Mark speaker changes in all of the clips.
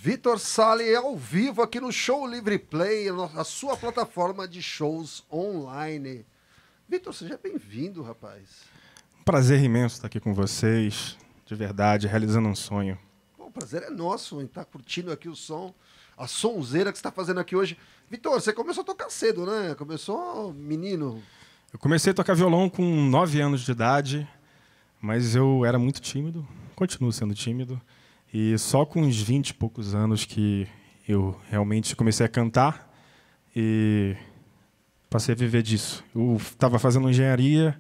Speaker 1: Vitor Sali ao vivo aqui no Show Livre Play, a sua plataforma de shows online. Vitor, seja bem-vindo, rapaz.
Speaker 2: Um prazer imenso estar aqui com vocês, de verdade, realizando um sonho.
Speaker 1: Bom, o prazer é nosso em estar curtindo aqui o som, a sonzeira que você está fazendo aqui hoje. Vitor, você começou a tocar cedo, né? Começou menino.
Speaker 2: Eu comecei a tocar violão com 9 anos de idade, mas eu era muito tímido, continuo sendo tímido. E só com uns 20 e poucos anos que eu realmente comecei a cantar e passei a viver disso. Eu estava fazendo engenharia,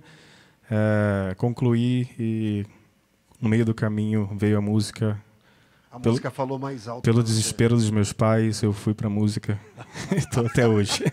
Speaker 2: concluí e no meio do caminho veio a música.
Speaker 1: A música falou mais alto.
Speaker 2: Pelo desespero dos meus pais, eu fui para a música e estou até hoje.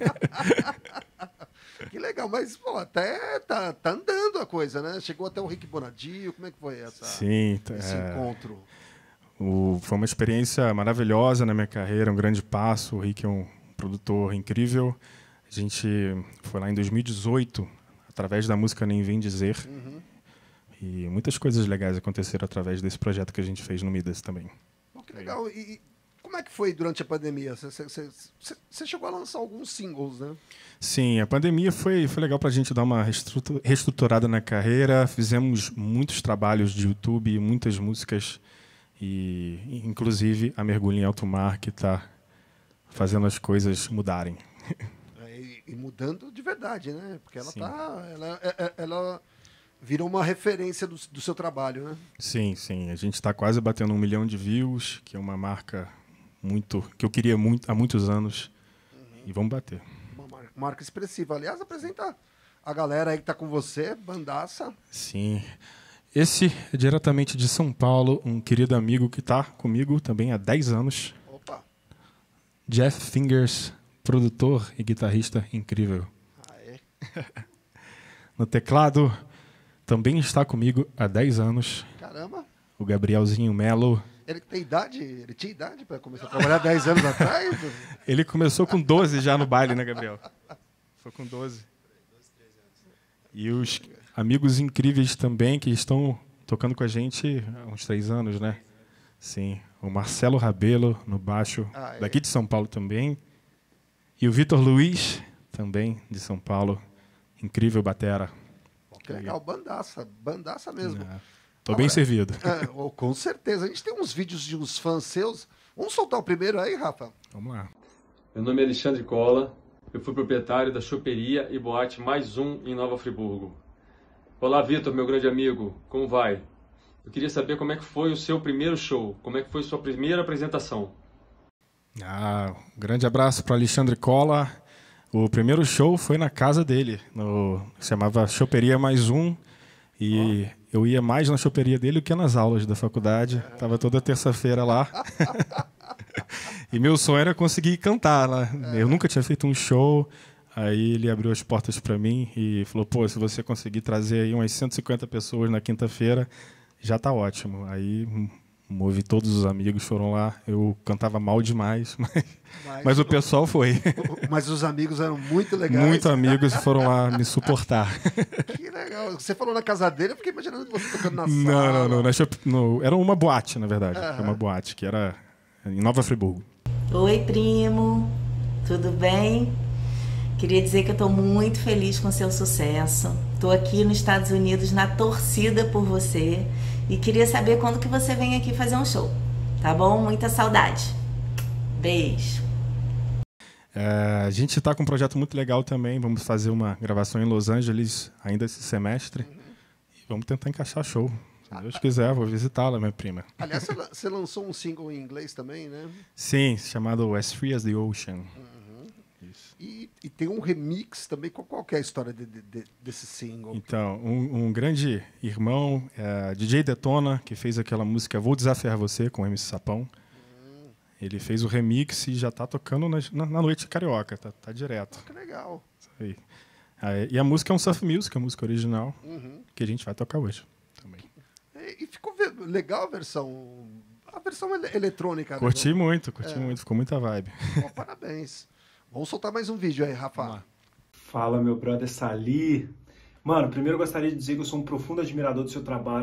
Speaker 1: Que legal, mas pô, até tá andando a coisa, né? Chegou até o Rick Bonadio, como é que foi esse encontro?
Speaker 2: Foi uma experiência maravilhosa na minha carreira, um grande passo. O Rick é um produtor incrível. A gente foi lá em 2018, através da música Nem Vem Dizer.
Speaker 1: Uhum.
Speaker 2: E muitas coisas legais aconteceram através desse projeto que a gente fez no Midas também.
Speaker 1: Oh, que legal. E como é que foi durante a pandemia? Você chegou a lançar alguns singles, né?
Speaker 2: Sim, a pandemia foi legal para a gente dar uma reestruturada na carreira. Fizemos muitos trabalhos de YouTube, muitas músicas. E, inclusive, a Mergulho em Alto Mar, que está fazendo as coisas mudarem.
Speaker 1: E mudando de verdade, né? Porque ela virou uma referência do seu trabalho, né?
Speaker 2: Sim, sim. A gente está quase batendo 1 milhão de views, que é uma marca que eu queria há muitos anos. Uhum. E vamos bater.
Speaker 1: Uma marca expressiva. Aliás, apresenta a galera aí que está com você, bandaça.
Speaker 2: Sim. Esse é diretamente de São Paulo, um querido amigo que está comigo também há 10 anos.
Speaker 1: Opa!
Speaker 2: Jeff Fingers, produtor e guitarrista incrível.
Speaker 1: Aê.
Speaker 2: No teclado, também está comigo há 10 anos.
Speaker 1: Caramba!
Speaker 2: O Gabrielzinho Melo.
Speaker 1: Ele tinha idade para começar a trabalhar 10 anos atrás?
Speaker 2: Ele começou com 12 já no baile, né, Gabriel? Foi com 12. E os amigos incríveis também que estão tocando com a gente há uns 3 anos, né? Sim. O Marcelo Rabelo no baixo, daqui de São Paulo também. E o Vitor Luiz, também de São Paulo. Incrível batera.
Speaker 1: Que legal, bandaça mesmo.
Speaker 2: Estou bem servido.
Speaker 1: Com certeza. A gente tem uns vídeos de uns fãs seus. Vamos soltar o primeiro aí, Rafa?
Speaker 2: Vamos lá.
Speaker 3: Meu nome é Alexandre Cola. Eu fui proprietário da choperia e boate Mais Um em Nova Friburgo. Olá, Vitor, meu grande amigo. Como vai? Eu queria saber como é que foi o seu primeiro show. Como é que foi a sua primeira apresentação?
Speaker 2: Um grande abraço para Alexandre Cola. O primeiro show foi na casa dele. Chamava Choperia Mais Um. E eu ia mais na choperia dele do que nas aulas da faculdade. Estava toda terça-feira lá. E meu sonho era conseguir cantar lá. Eu nunca tinha feito um show. Aí ele abriu as portas para mim e falou, pô, se você conseguir trazer aí umas 150 pessoas na quinta-feira, já tá ótimo. Aí movi todos os amigos, foram lá. Eu cantava mal demais, mas o pessoal foi.
Speaker 1: Mas os amigos eram muito legais.
Speaker 2: Muito amigos foram lá me suportar.
Speaker 1: Que legal. Você falou na casa dele, eu fiquei imaginando você tocando na sala.
Speaker 2: Não. Era uma boate, na verdade. Era uma boate, que era em Nova Friburgo.
Speaker 4: Oi, primo. Tudo bem? Queria dizer que eu estou muito feliz com o seu sucesso. Estou aqui nos Estados Unidos na torcida por você e queria saber quando que você vem aqui fazer um show. Tá bom? Muita saudade. Beijo.
Speaker 2: A gente está com um projeto muito legal também. Vamos fazer uma gravação em Los Angeles ainda esse semestre. E vamos tentar encaixar show. Se Deus quiser, vou visitá-la, minha prima.
Speaker 1: Aliás, você lançou um single em inglês também, né?
Speaker 2: Sim, chamado As Free as the Ocean. Isso.
Speaker 1: E tem um remix também. Qual que é a história desse single?
Speaker 2: Então, um grande irmão, DJ Detona, que fez aquela música Vou Desafiar Você, com o MC Sapão. Ele fez o remix e já está tocando na noite carioca, tá direto.
Speaker 1: Que legal.
Speaker 2: Isso aí. E a música é um surf music, a música original, que a gente vai tocar hoje também.
Speaker 1: E ficou legal a versão eletrônica.
Speaker 2: Curti muito, ficou muita vibe.
Speaker 1: Bom, parabéns. Vamos soltar mais um vídeo aí, Rafa.
Speaker 5: Fala, meu brother Sali. Mano, primeiro eu gostaria de dizer que eu sou um profundo admirador do seu trabalho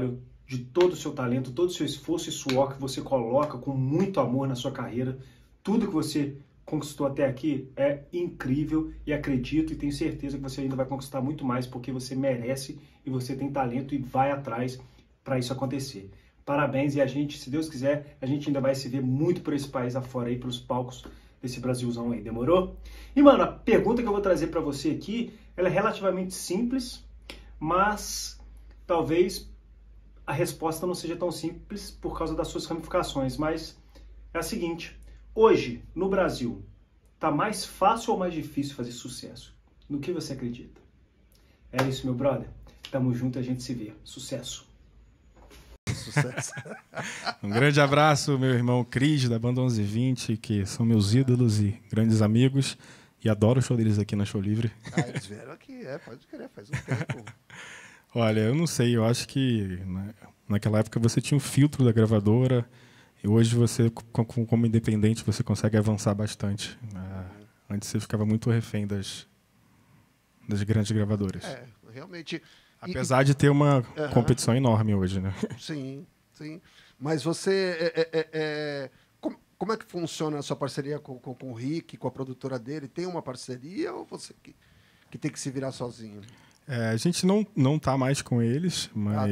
Speaker 5: de todo o seu talento, todo o seu esforço e suor que você coloca com muito amor na sua carreira. Tudo que você conquistou até aqui é incrível e acredito e tenho certeza que você ainda vai conquistar muito mais porque você merece e você tem talento e vai atrás para isso acontecer. Parabéns e a gente, se Deus quiser, a gente ainda vai se ver muito por esse país afora aí, pelos palcos desse Brasilzão aí, demorou? E, mano, a pergunta que eu vou trazer para você aqui, ela é relativamente simples, mas talvez a resposta não seja tão simples por causa das suas ramificações, mas é a seguinte: hoje, no Brasil, tá mais fácil ou mais difícil fazer sucesso? No que você acredita? É isso, meu brother. Tamo junto, a gente se vê. Sucesso!
Speaker 1: Sucesso.
Speaker 2: Um grande abraço, meu irmão Cris, da Banda 1120, que são meus ídolos e grandes amigos. E adoro o show deles aqui na Show Livre.
Speaker 1: Ah, eles vieram aqui, pode crer, faz um tempo.
Speaker 2: Olha, eu não sei, eu acho que naquela época você tinha um filtro da gravadora e hoje você, como independente, você consegue avançar bastante. Antes você ficava muito refém das grandes gravadoras.
Speaker 1: Realmente.
Speaker 2: Apesar de ter uma competição enorme hoje, né?
Speaker 1: Sim, sim. Mas você... Como é que funciona a sua parceria com o Rick, com a produtora dele? Tem uma parceria ou você que tem que se virar sozinho?
Speaker 2: A gente não tá mais com eles,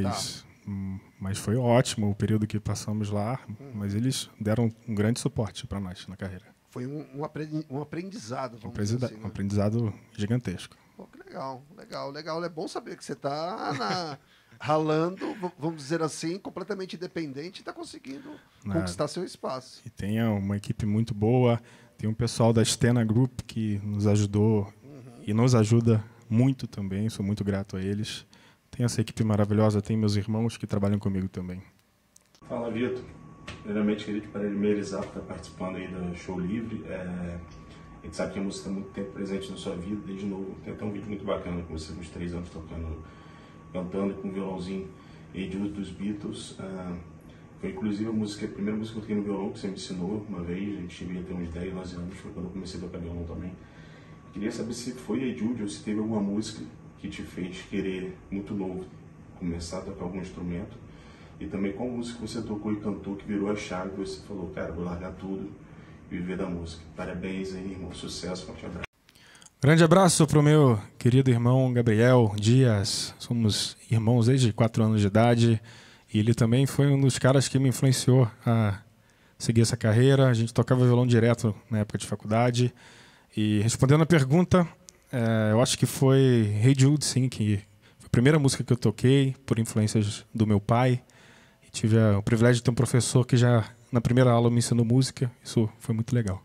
Speaker 2: mas foi ótimo o período que passamos lá. Mas eles deram um grande suporte para nós na carreira.
Speaker 1: Foi um aprendizado, vamos dizer assim, né?
Speaker 2: Um aprendizado gigantesco.
Speaker 1: Pô, que legal. É bom saber que você está ralando, vamos dizer assim, completamente independente e está conseguindo conquistar seu espaço.
Speaker 2: E tem uma equipe muito boa, tem um pessoal da Stena Group que nos ajudou e nos ajuda muito também, sou muito grato a eles. Tem essa equipe maravilhosa, tem meus irmãos que trabalham comigo também.
Speaker 6: Fala, Vitor. Primeiramente, queria te parabenizar por estar participando aí da Show Livre. A gente sabe que a música está muito tempo presente na sua vida, desde novo. Tem até um vídeo muito bacana com você, uns 3 anos cantando com um violãozinho Hey Jude dos Beatles. Foi inclusive a primeira música que eu toquei no violão, que você me ensinou uma vez. A gente devia ter uns 10, 11 anos, foi quando eu comecei a tocar violão também. Queria saber se foi Hey Jude ou se teve alguma música que te fez querer, muito novo, começar a tocar algum instrumento. E também qual música você tocou e cantou que virou a chave e você falou, cara, vou largar tudo e viver da música. Parabéns aí, irmão. Sucesso, forte abraço.
Speaker 2: Grande abraço para o meu querido irmão Gabriel Dias. Somos irmãos desde 4 anos de idade. E ele também foi um dos caras que me influenciou a seguir essa carreira. A gente tocava violão direto na época de faculdade. E respondendo a pergunta, eu acho que foi Hey Jude, sim, que foi a primeira música que eu toquei, por influências do meu pai. E tive o privilégio de ter um professor que já na primeira aula me ensinou música. Isso foi muito legal.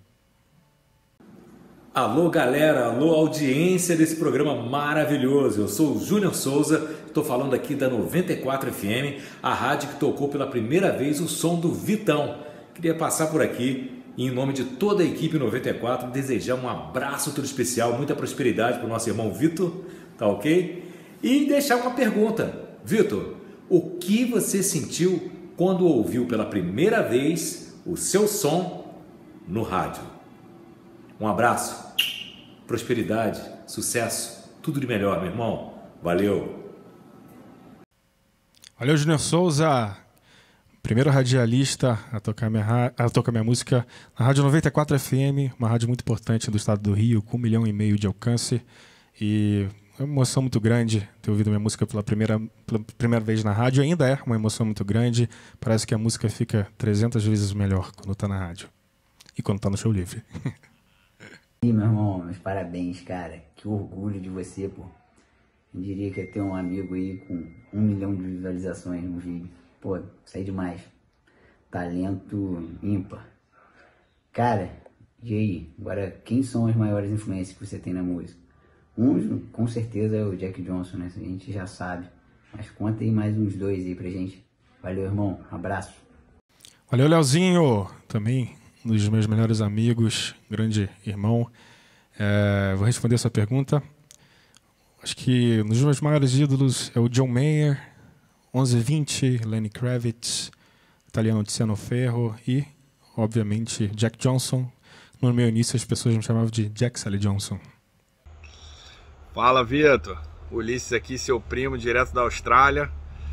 Speaker 7: Alô galera, alô audiência desse programa maravilhoso. Eu sou o Júnior Souza, estou falando aqui da 94 FM, a rádio que tocou pela primeira vez o som do Vitão. Queria passar por aqui e em nome de toda a equipe 94 desejar um abraço todo especial, muita prosperidade para o nosso irmão Vitor, tá ok? E deixar uma pergunta. Vitor, o que você sentiu quando ouviu pela primeira vez o seu som no rádio? Um abraço, prosperidade, sucesso, tudo de melhor, meu irmão. Valeu.
Speaker 2: Valeu, Júnior Souza, primeiro radialista a tocar minha música na Rádio 94 FM, uma rádio muito importante do estado do Rio, com 1,5 milhão de alcance. E é uma emoção muito grande ter ouvido minha música pela primeira vez na rádio. Ainda é uma emoção muito grande. Parece que a música fica 300 vezes melhor quando está na rádio e quando está no Show Livre.
Speaker 8: E meu irmão, meus parabéns, cara. Que orgulho de você, pô. Eu diria que ia ter um amigo aí com 1 milhão de visualizações no vídeo. Pô, isso aí é demais. Talento ímpar. Cara, e aí? Agora, quem são as maiores influências que você tem na música? Um, com certeza, é o Jack Johnson, né? A gente já sabe. Mas conta aí mais uns 2 aí pra gente. Valeu, irmão. Abraço.
Speaker 2: Valeu, Leozinho. Também um dos meus melhores amigos, grande irmão. Vou responder essa pergunta. Acho que um dos meus maiores ídolos é o John Mayer, 1120, Lenny Kravitz, italiano Tiziano Ferro e, obviamente, Jack Johnson. No meu início as pessoas me chamavam de Jack Sally Johnson.
Speaker 9: Fala, Vitor. Ulisses aqui, seu primo, direto da Austrália.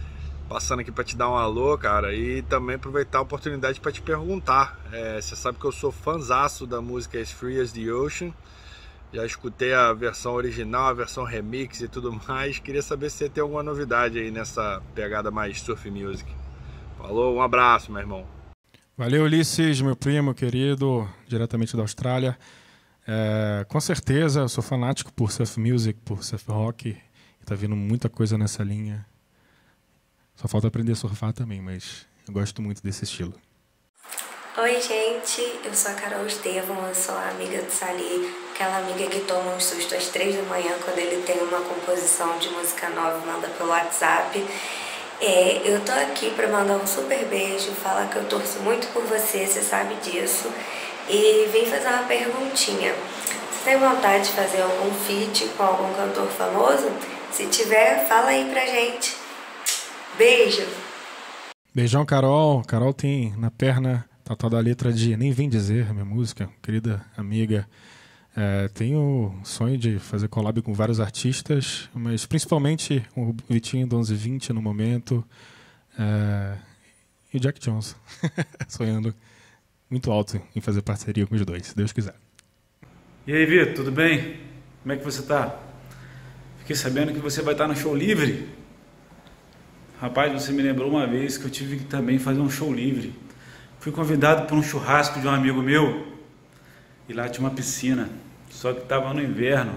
Speaker 9: passando aqui para te dar um alô, cara, e também aproveitar a oportunidade para te perguntar. Você sabe que eu sou fãzaço da música As Free as the Ocean. Já escutei a versão original, a versão remix e tudo mais. Queria saber se você tem alguma novidade aí nessa pegada mais surf music. Falou, um abraço, meu irmão.
Speaker 2: Valeu, Ulisses, meu primo querido, diretamente da Austrália. Com certeza, eu sou fanático por surf music, por surf rock. E tá vindo muita coisa nessa linha. Só falta aprender a surfar também, mas eu gosto muito desse estilo.
Speaker 10: Oi, gente, eu sou a Carol Estevão, eu sou a amiga do Sali, aquela amiga que toma um susto às 3 da manhã quando ele tem uma composição de música nova e manda pelo WhatsApp. Eu tô aqui para mandar um super beijo, falar que eu torço muito por você, você sabe disso, e vim fazer uma perguntinha. Você tem vontade de fazer algum feat com algum cantor famoso? Se tiver, fala aí pra gente. Beijo!
Speaker 2: Beijão, Carol. Carol tem na perna tatuada a letra de Nem Vem Dizer, minha música, querida amiga. Tenho o sonho de fazer collab com vários artistas, mas principalmente o Vitinho do 1120 no momento e o Jack Johnson. Sonhando muito alto em fazer parceria com os dois, se Deus quiser.
Speaker 11: E aí, Vitor, tudo bem? Como é que você tá? Fiquei sabendo que você vai estar no show livre. Rapaz, você me lembrou uma vez que eu tive que também fazer um show livre. Fui convidado para um churrasco de um amigo meu e lá tinha uma piscina, só que estava no inverno.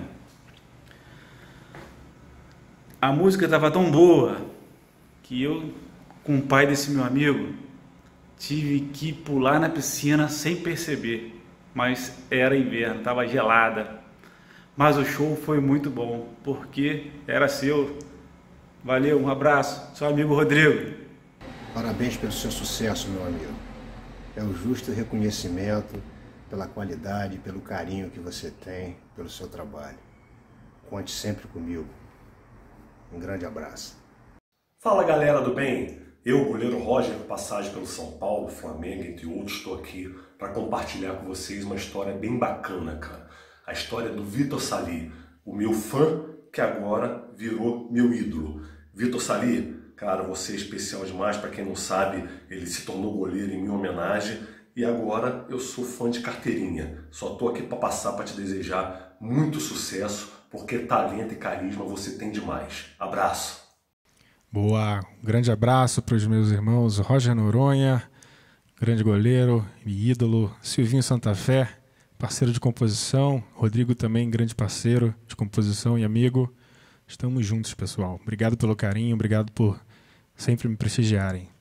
Speaker 11: A música estava tão boa que eu, com o pai desse meu amigo, tive que pular na piscina sem perceber, mas era inverno, estava gelada. Mas o show foi muito bom, porque era seu. Valeu, um abraço, seu amigo Rodrigo.
Speaker 12: Parabéns pelo seu sucesso, meu amigo. É o justo reconhecimento pela qualidade, pelo carinho que você tem pelo seu trabalho. Conte sempre comigo. Um grande abraço.
Speaker 13: Fala, galera do bem. Eu, goleiro Roger, passagem pelo São Paulo, Flamengo, entre outros, estou aqui para compartilhar com vocês uma história bem bacana, cara. A história do Vitor Sali, o meu fã que agora virou meu ídolo. Vitor Sali, cara, você é especial demais. Para quem não sabe, ele se tornou goleiro em minha homenagem e agora eu sou fã de carteirinha. Só tô aqui para passar para te desejar muito sucesso, porque talento e carisma você tem demais. Abraço.
Speaker 2: Boa, um grande abraço para os meus irmãos Roger Noronha, grande goleiro e ídolo, Silvinho Santa Fé, parceiro de composição, Rodrigo também, grande parceiro de composição e amigo. Estamos juntos, pessoal. Obrigado pelo carinho, obrigado por sempre me prestigiarem.